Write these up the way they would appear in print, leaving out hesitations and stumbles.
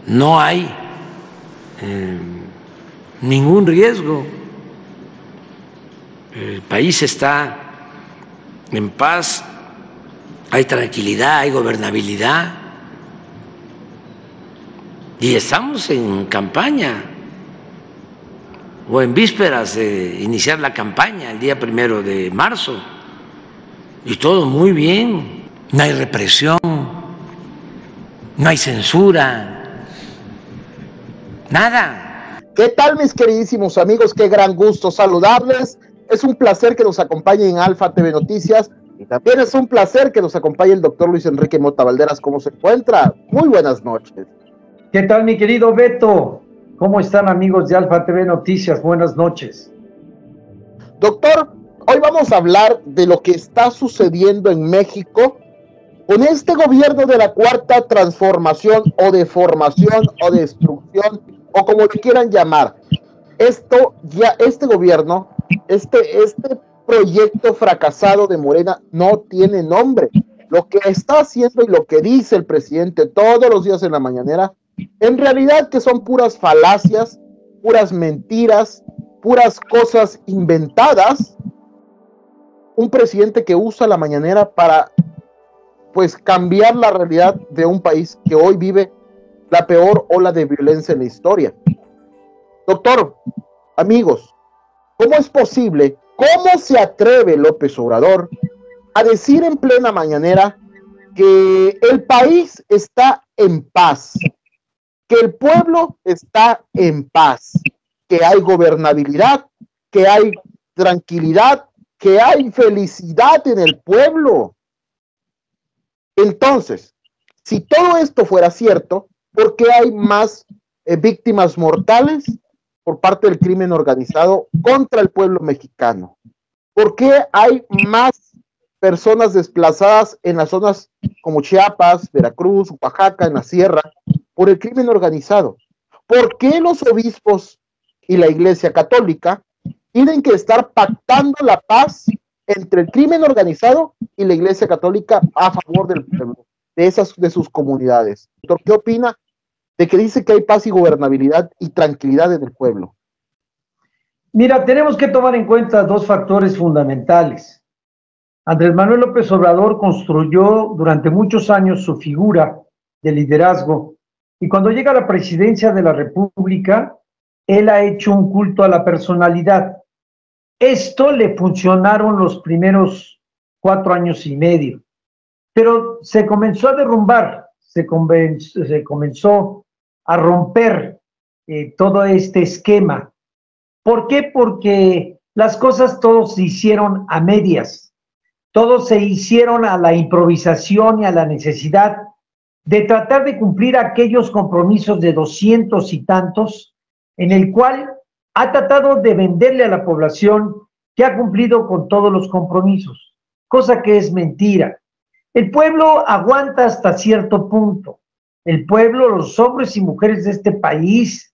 no hay ningún riesgo. El país está en paz, hay tranquilidad, hay gobernabilidad y estamos en campaña o en vísperas de iniciar la campaña el día 1 de marzo y todo muy bien, no hay represión, no hay censura, nada. ¿Qué tal, mis queridísimos amigos? Qué gran gusto saludarles. Es un placer que nos acompañe en Alfa TV Noticias y también es un placer que nos acompañe el doctor Luis Enrique Mota Valderas. ¿Cómo se encuentra? Muy buenas noches. ¿Qué tal, mi querido Beto? ¿Cómo están, amigos de Alfa TV Noticias? Buenas noches. Doctor, hoy vamos a hablar de lo que está sucediendo en México con este gobierno de la Cuarta Transformación o deformación o destrucción o como le quieran llamar. Este gobierno, este proyecto fracasado de Morena no tiene nombre. Lo que está haciendo y lo que dice el presidente todos los días en la mañanera, en realidad que son puras falacias, puras mentiras, puras cosas inventadas. Un presidente que usa la mañanera para, pues, cambiar la realidad de un país que hoy vive la peor ola de violencia en la historia. Doctor, amigos, ¿cómo es posible, cómo se atreve López Obrador a decir en plena mañanera que el país está en paz, que el pueblo está en paz, que hay gobernabilidad, que hay tranquilidad, que hay felicidad en el pueblo? Entonces, si todo esto fuera cierto, ¿por qué hay más víctimas mortales por parte del crimen organizado contra el pueblo mexicano? ¿Por qué hay más personas desplazadas en las zonas como Chiapas, Veracruz, Oaxaca, en la sierra, por el crimen organizado? ¿Por qué los obispos y la Iglesia Católica tienen que estar pactando la paz entre el crimen organizado y la Iglesia Católica a favor del pueblo, de sus comunidades? Doctor, ¿qué opina de que dice que hay paz y gobernabilidad y tranquilidad en el pueblo? Mira, tenemos que tomar en cuenta dos factores fundamentales. Andrés Manuel López Obrador construyó durante muchos años su figura de liderazgo y cuando llega a la presidencia de la República, él ha hecho un culto a la personalidad. Esto le funcionaron los primeros 4 años y medio, pero se comenzó a derrumbar, se comenzó a romper todo este esquema. ¿Por qué? Porque las cosas todos se hicieron a medias, todos se hicieron a la improvisación y a la necesidad de tratar de cumplir aquellos compromisos de 200 y tantos, en el cual ha tratado de venderle a la población que ha cumplido con todos los compromisos, cosa que es mentira. El pueblo aguanta hasta cierto punto. El pueblo, los hombres y mujeres de este país,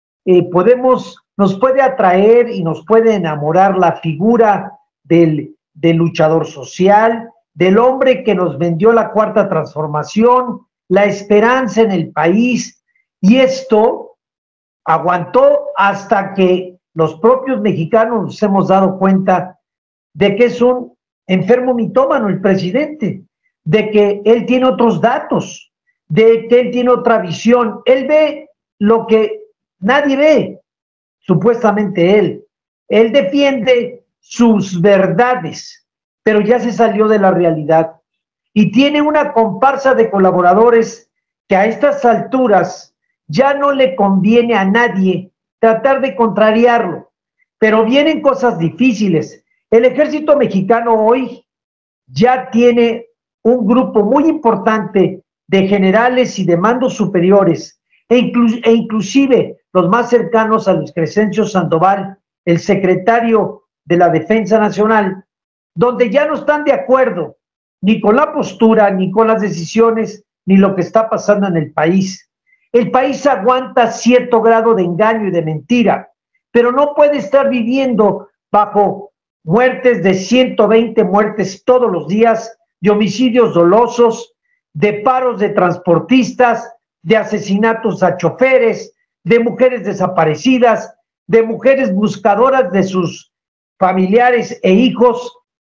nos puede atraer y nos puede enamorar la figura del luchador social, del hombre que nos vendió la Cuarta Transformación, la esperanza en el país, y esto aguantó hasta que los propios mexicanos nos hemos dado cuenta de que es un enfermo mitómano el presidente, de que él tiene otros datos, de que él tiene otra visión. Él ve lo que nadie ve, supuestamente él. Él defiende sus verdades, pero ya se salió de la realidad y tiene una comparsa de colaboradores que a estas alturas ya no le conviene a nadie tratar de contrariarlo, pero vienen cosas difíciles. El ejército mexicano hoy ya tiene un grupo muy importante de generales y de mandos superiores, e inclusive los más cercanos a Luis Crescencio Sandoval, el secretario de la Defensa Nacional, donde ya no están de acuerdo ni con la postura, ni con las decisiones, ni lo que está pasando en el país. El país aguanta cierto grado de engaño y de mentira, pero no puede estar viviendo bajo muertes de 120 muertes todos los días, de homicidios dolosos, de paros de transportistas, de asesinatos a choferes, de mujeres desaparecidas, de mujeres buscadoras de sus familiares e hijos,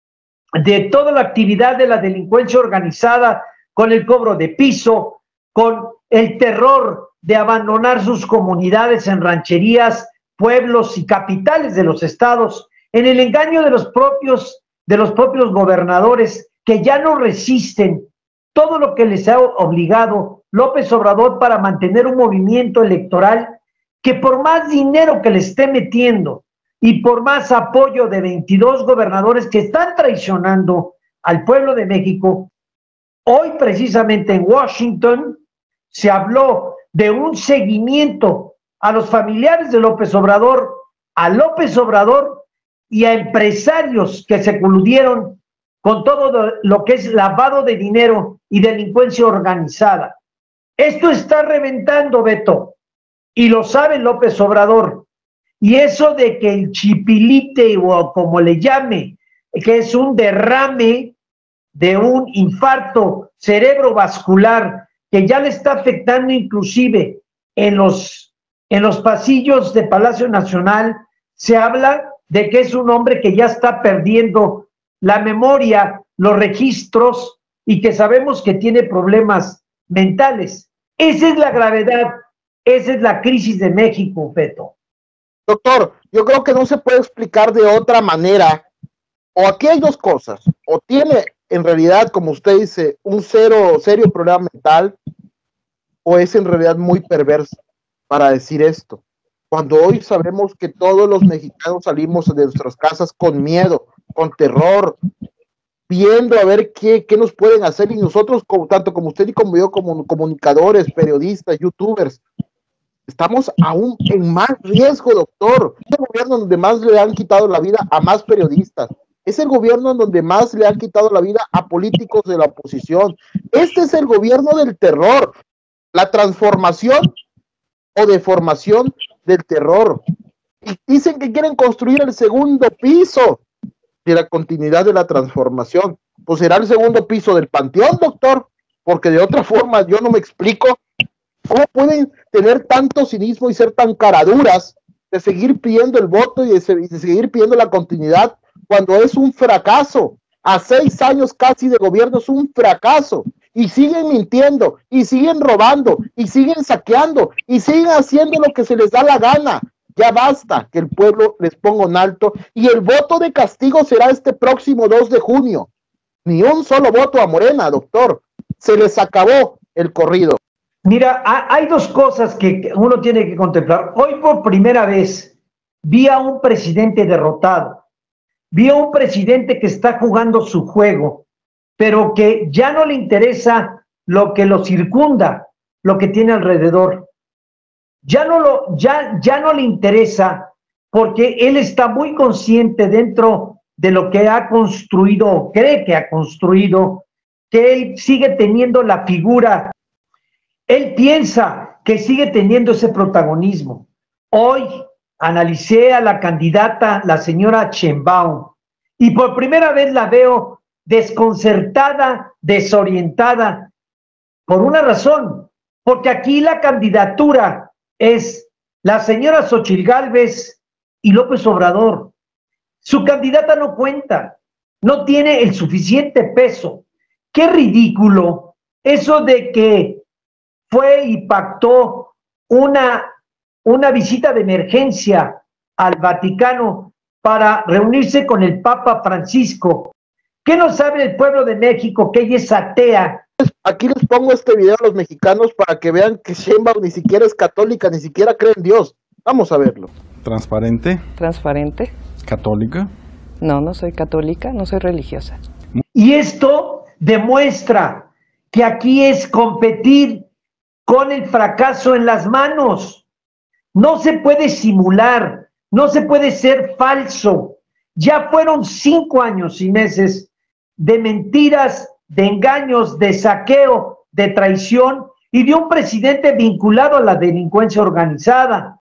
de toda la actividad de la delincuencia organizada, con el cobro de piso, con el terror de abandonar sus comunidades en rancherías, pueblos y capitales de los estados, en el engaño de los propios gobernadores que ya no resisten todo lo que les ha obligado López Obrador para mantener un movimiento electoral que, por más dinero que le esté metiendo y por más apoyo de 22 gobernadores que están traicionando al pueblo de México, hoy precisamente en Washington se habló de un seguimiento a los familiares de López Obrador, a López Obrador y a empresarios que se coludieron con todo lo que es lavado de dinero y delincuencia organizada. Esto está reventando, Beto, y lo sabe López Obrador. Y eso de que el chipilite, o como le llame, que es un derrame de un infarto cerebrovascular que ya le está afectando inclusive en los pasillos de Palacio Nacional, se habla de que es un hombre que ya está perdiendo la memoria, los registros, y que sabemos que tiene problemas mentales. Esa es la gravedad, esa es la crisis de México, Beto. Doctor, yo creo que no se puede explicar de otra manera. O aquí hay dos cosas: o tiene en realidad, como usted dice, un serio problema mental, o es en realidad muy perverso para decir esto. Cuando hoy sabemos que todos los mexicanos salimos de nuestras casas con miedo, con terror, viendo a ver qué nos pueden hacer, y nosotros, tanto como usted y como yo, como comunicadores, periodistas, youtubers, estamos aún en más riesgo, doctor. Es el gobierno donde más le han quitado la vida a más periodistas. Es el gobierno en donde más le han quitado la vida a políticos de la oposición. Este es el gobierno del terror, la transformación o deformación del terror. Y dicen que quieren construir el segundo piso de la continuidad de la transformación. Pues será el segundo piso del panteón, doctor, porque de otra forma yo no me explico cómo pueden tener tanto cinismo y ser tan caraduras de seguir pidiendo el voto y de seguir pidiendo la continuidad cuando es un fracaso. A 6 años casi de gobierno es un fracaso, y siguen mintiendo, y siguen robando, y siguen saqueando, y siguen haciendo lo que se les da la gana. Ya basta que el pueblo les ponga un alto, y el voto de castigo será este próximo 2 de junio. Ni un solo voto a Morena, doctor. Se les acabó el corrido. Mira, hay dos cosas que uno tiene que contemplar. Hoy por primera vez vi a un presidente derrotado, vi a un presidente que está jugando su juego, pero que ya no le interesa lo que lo circunda, lo que tiene alrededor. Ya no le interesa, porque él está muy consciente dentro de lo que ha construido, o cree que ha construido, que él sigue teniendo la figura. Él piensa que sigue teniendo ese protagonismo. Hoy analicé a la candidata, la señora Sheinbaum, y por primera vez la veo desconcertada, desorientada, por una razón, porque aquí la candidatura es la señora Xochitl Gálvez y López Obrador. Su candidata no cuenta, no tiene el suficiente peso. Qué ridículo eso de que fue y pactó una visita de emergencia al Vaticano para reunirse con el Papa Francisco. ¿Qué no sabe el pueblo de México? Que ella es atea. Aquí les pongo este video a los mexicanos para que vean que Sheinbaum ni siquiera es católica, ni siquiera cree en Dios. Vamos a verlo. Transparente. Transparente. Católica. No, no soy católica, no soy religiosa. Y esto demuestra que aquí es competir con el fracaso en las manos. No se puede simular, no se puede ser falso. Ya fueron 5 años y meses de mentiras, de engaños, de saqueo, de traición y de un presidente vinculado a la delincuencia organizada.